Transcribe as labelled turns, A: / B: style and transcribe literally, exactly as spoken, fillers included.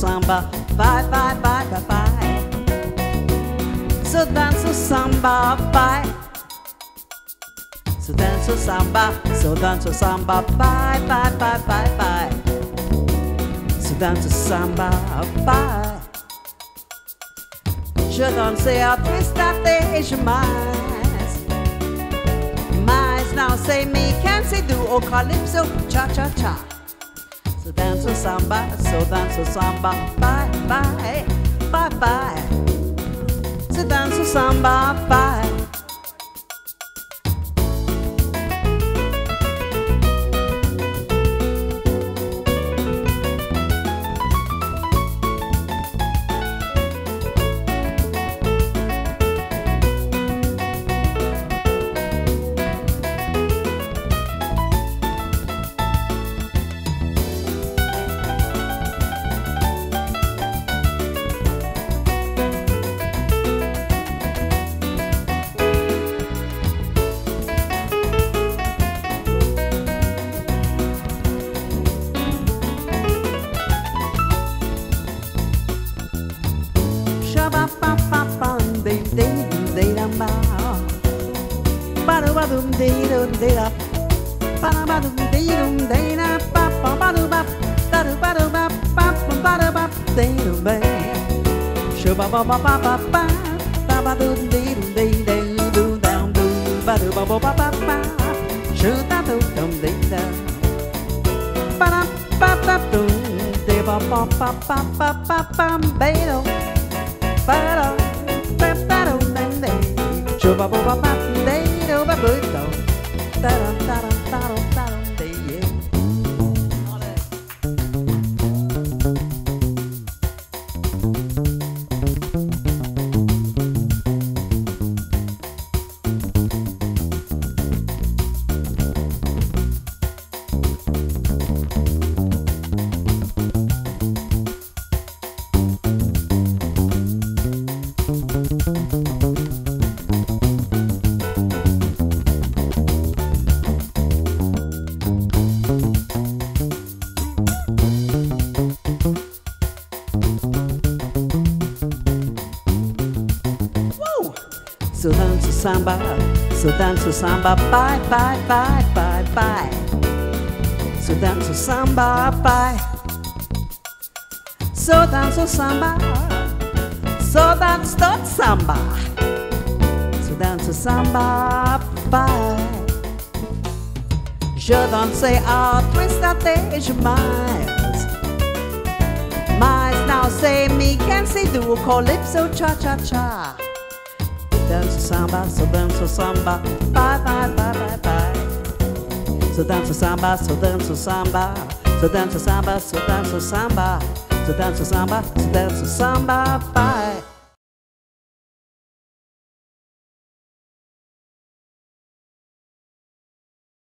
A: samba, bye, bye, bye, bye, bye. So dance to samba, bye. So dance to samba, so dance to samba, bye, bye, bye, bye, bye. So dance to samba, bye. Je danse à twist at the Asian mice. Mice now say me, can say do or calypso, cha cha cha. So dance to samba, so dance to samba, bye, bye, bye, bye. So dance to samba, bye. So dance to samba, so dance to samba, bye, bye, bye, bye, bye. So dance to samba, bye. So dance to samba, so dance to samba. So dance to samba, bye. Je danse à twist at the Asian mice. Mice now say me, can say do calypso, cha cha cha. Dance to samba, so dance to samba, bye, bye, bye, bye, bye. So dance to samba, so dance to samba, so dance to samba, so dance to samba, so dance to samba, so dance to samba, bye.